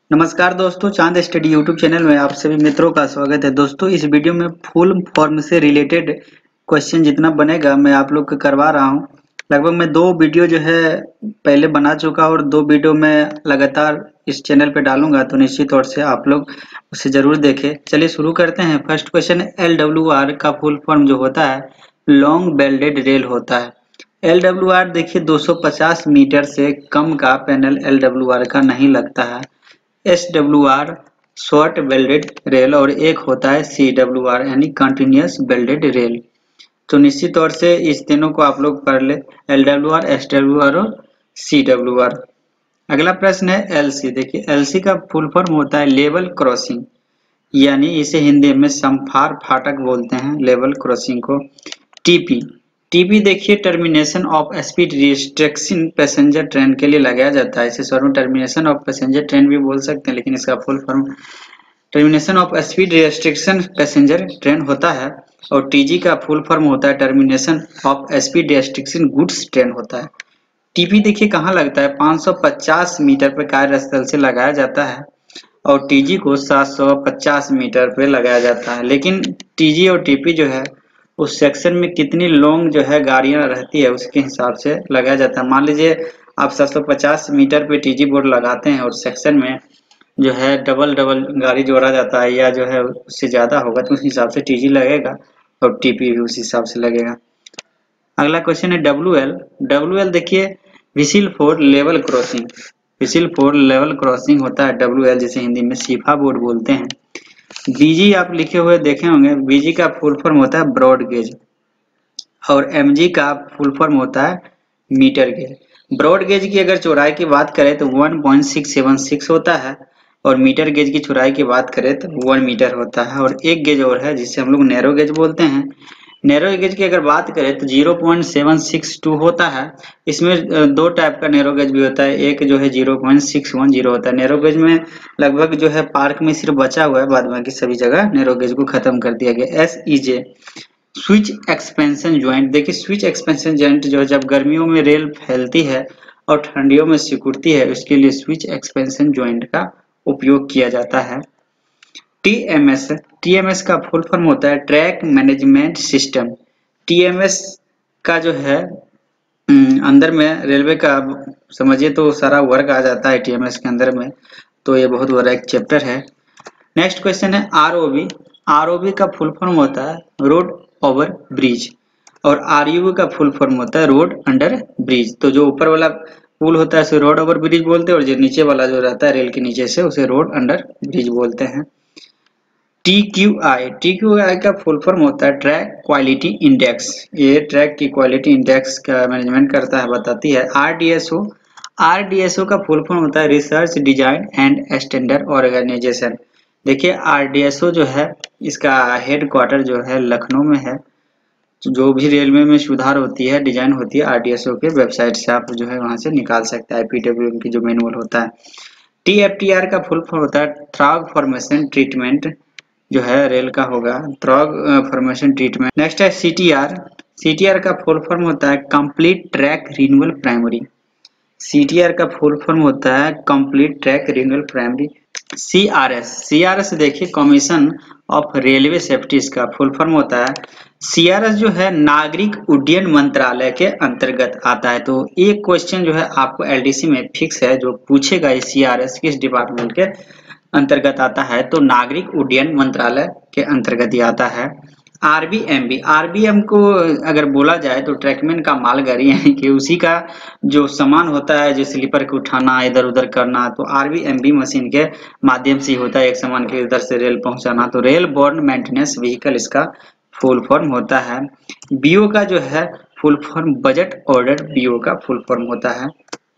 नमस्कार दोस्तों, चांद स्टडी यूट्यूब चैनल में आप सभी मित्रों का स्वागत है। दोस्तों, इस वीडियो में फुल फॉर्म से रिलेटेड क्वेश्चन जितना बनेगा मैं आप लोग को करवा रहा हूं। लगभग मैं 2 वीडियो जो है पहले बना चुका और 2 वीडियो मैं लगातार इस चैनल पे डालूंगा, तो निश्चित तौर से आप लोग उसे जरूर देखें। चलिए शुरू करते हैं। फर्स्ट क्वेश्चन है, LWR का फुल फॉर्म जो होता है लॉन्ग बेल्टेड रेल होता है। LWR देखिए 250 मीटर से कम का पैनल LWR का नहीं लगता है। SWR शॉर्ट वेल्डेड रेल और एक होता है CWR यानी कंटिन्यूअस वेल्डेड रेल। तो निश्चित तौर से इस तीनों को आप लोग पढ़ ले, LWR, SWR और CWR। अगला प्रश्न है LC। देखिए LC का फुल फॉर्म होता है लेवल क्रॉसिंग, यानी इसे हिंदी में समफार फाटक बोलते हैं, लेवल क्रॉसिंग को। TP टीपी देखिए termination of speed restriction passenger train के लिए लगाया जाता है। इसे short termination of passenger train भी बोल सकते हैं, लेकिन इसका full form termination of speed restriction passenger train होता है। और टीजी का फुल फॉर्म होता है termination of speed restriction goods train होता है। टीपी देखिए कहाँ लगता है, 550 मीटर पर कार्यस्थल से लगाया जाता है और टीजी को 750 मीटर पे लगाया जाता है। लेकिन टीजी और टीपी जो है उस सेक्शन में कितनी लॉन्ग जो है गाड़ियां रहती है उसके हिसाब से लगाया जाता है। मान लीजिए आप 750 मीटर पे टीजी बोर्ड लगाते हैं और सेक्शन में जो है डबल डबल गाड़ी जोड़ा जाता है या जो है उससे ज्यादा होगा तो उस हिसाब से टीजी लगेगा और टीपी भी उस हिसाब से लगेगा। अगला क्वेश्चन है WL। WL देखिए whistle for level crossing, whistle for level crossing होता है WL, जिसे हिंदी में सीफा बोर्ड बोलते हैं। बीजी आप लिखे हुए देखे होंगे, बीजी का फुल फॉर्म होता है ब्रॉड गेज और एमजी का फुल फॉर्म होता है मीटर गेज। ब्रॉड गेज की अगर चौड़ाई की बात करें तो 1.676 होता है और मीटर गेज की चौड़ाई की बात करें तो 1 मीटर होता है। और एक गेज और है जिसे हम लोग नैरो गेज बोलते हैं। नैरो गेज की अगर बात करें तो 0.762 होता है। इसमें दो टाइप का नैरो गेज भी होता है, एक जो है 0.610 होता है। नैरो गेज में लगभग जो है पार्क में सिर्फ बचा हुआ है, बाद बाकी सभी जगह नैरो गेज को खत्म कर दिया गया। SEJ switch expansion joint. देखिए स्विच एक्सपेंशन ज्वाइंट जो है जब गर्मियों में रेल फैलती है और ठंडियों में सिकुड़ती है, उसके लिए स्विच एक्सपेंशन ज्वाइंट का उपयोग किया जाता है। TMS, TMS का फुल फॉर्म होता है ट्रैक मैनेजमेंट सिस्टम। TMS का जो है अंदर में रेलवे का समझिए तो सारा वर्क आ जाता है TMS के अंदर में, तो ये बहुत बड़ा एक चैप्टर है। नेक्स्ट क्वेश्चन है ROB। ROB का फुल फॉर्म होता है रोड ओवर ब्रिज और RUB का फुल फॉर्म होता है रोड अंडर ब्रिज। तो जो ऊपर वाला पुल होता है उसे रोड ओवर ब्रिज बोलते हैं और जो नीचे वाला जो रहता है रेल के नीचे से उसे रोड अंडर ब्रिज बोलते हैं। TQI का फुल फॉर्म होता है ट्रैक क्वालिटी इंडेक्स। ये ट्रैक की क्वालिटी इंडेक्स का मैनेजमेंट करता है, बताती है। RDSO का फुल फॉर्म होता है research design and standard organisation. देखिए RDSO जो है इसका हेड क्वार्टर जो है लखनऊ में है। जो भी रेलवे में सुधार होती है, डिजाइन होती है, RDSO के वेबसाइट से आप जो है वहां से निकाल सकते हैं। IPWM की जो मैनुअल होता है। TFTR का फुल फॉर्म होता है थ्रॉग फॉर्मेशन ट्रीटमेंट, जो है रेल का होगा थ्रॉग फॉर्मेशन ट्रीटमेंट। नेक्स्ट है CTR का फुल फॉर्म होता है complete track renewal primary. CTR का फुल फॉर्म होता है complete track renewal primary. CRS देखिए कमीशन ऑफ रेलवे सेफ्टी, इसका फुल फॉर्म होता है। CRS जो है नागरिक उड्डयन मंत्रालय के अंतर्गत आता है। तो एक क्वेश्चन जो है आपको LDC में फिक्स है जो पूछेगा ये CRS किस डिपार्टमेंट के अंतर्गत आता है, तो नागरिक उड्डयन मंत्रालय के अंतर्गत ही आता है। RBMB को अगर बोला जाए तो ट्रैकमैन का मालगाड़ी, यानी कि उसी का जो सामान होता है जो स्लीपर को उठाना इधर उधर करना, तो RBMB मशीन के माध्यम से होता है एक सामान के इधर से रेल पहुंचाना। तो रेल बोर्न मेंटेनेंस व्हीकल इसका फुल फॉर्म होता है। BO का जो है full form budget order BO का फुल फॉर्म होता है।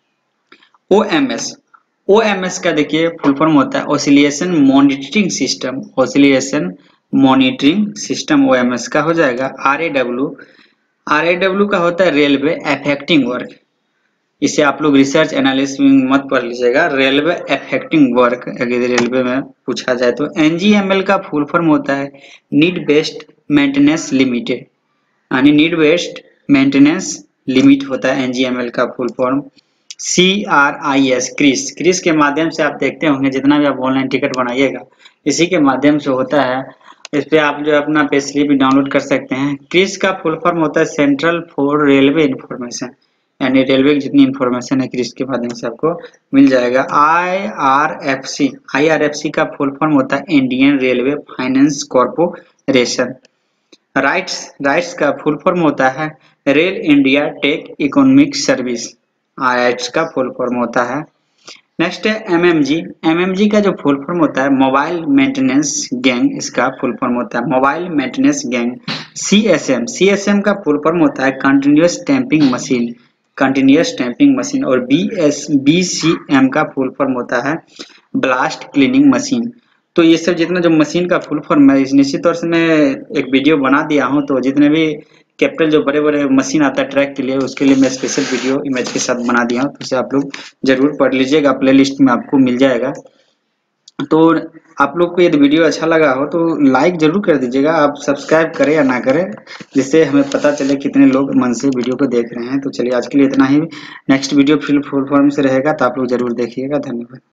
OMS का देखिए फुल फॉर्म होता है oscillation monitoring system. Oscillation monitoring system OMS का हो जाएगा। RAW का होता है रेलवे अफेक्टिंग वर्क। इसे आप लोग रिसर्च एनालिसिस में मत पढ़ लीजिएगा, रेलवे अफेक्टिंग वर्क अगर रेलवे में पूछा जाए तो। NGML का फुल फॉर्म होता है नीड बेस्ड मेंटेनेंस लिमिटेड, यानी नीड बेस्ड मेंटेनेंस लिमिट होता है NGML का full form. CRIS CRIS CRIS के माध्यम से आप देखते होंगे जितना भी आप ऑनलाइन टिकट बनाइएगा इसी के माध्यम से होता है। इस पे आप जो अपना पे स्लिप भी डाउनलोड कर सकते हैं। क्रिस का फुल फॉर्म होता है सेंट्रल फॉर रेलवे इंफॉर्मेशन, यानी रेलवे की जितनी इंफॉर्मेशन है क्रिस के माध्यम से आपको मिल जाएगा। IRFC का फुल फॉर्म होता है Indian railway finance corporation. RITES का फुल फॉर्म होता है rail India tech economic service. RITES का फुल फॉर्म होता है। नेक्स्ट है एमएमजी का जो फुल फॉर्म होता है मोबाइल मेंटेनेंस गैंग, इसका फुल फॉर्म होता है मोबाइल मेंटेनेंस गैंग। सीएसएम का फुल फॉर्म होता है कंटिन्यूअस टैंपिंग मशीन। और बीसीएम का फुल फॉर्म होता है ब्लास्ट क्लीनिंग मशीन। तो ये सब जितना जो मशीन का फुल फॉर्म है निश्चित तौर से मैं एक वीडियो बना दिया हूँ। तो जितने भी कैपिटल जो बड़े बड़े मशीन आता है ट्रैक के लिए उसके लिए मैं स्पेशल वीडियो इमेज के साथ बना दिया हूँ, तो उसे आप लोग जरूर पढ़ लीजिएगा, प्लेलिस्ट में आपको मिल जाएगा। तो आप लोग को यदि वीडियो अच्छा लगा हो तो लाइक जरूर कर दीजिएगा, आप सब्सक्राइब करें या ना करें, जिससे हमें पता चले कितने लोग मन से वीडियो को देख रहे हैं। तो चलिए आज के लिए इतना ही। नेक्स्ट वीडियो फिर फुल फॉर्म से रहेगा तो आप लोग जरूर देखिएगा। धन्यवाद।